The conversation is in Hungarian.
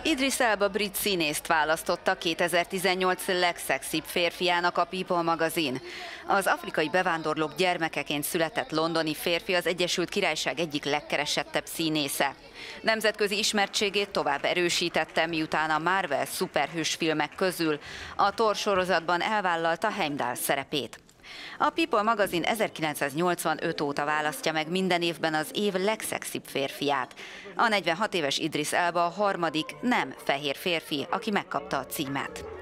Idris Elba brit színészt választotta 2018 legszexibb férfiának a People magazin. Az afrikai bevándorlók gyermekeként született londoni férfi az Egyesült Királyság egyik legkeresettebb színésze. Nemzetközi ismertségét tovább erősítette, miután a Marvel szuperhős filmek közül a Thor sorozatban elvállalta Heimdall szerepét. A People magazin 1985 óta választja meg minden évben az év legszexibb férfiát. A 46 éves Idris Elba a harmadik nem fehér férfi, aki megkapta a címet.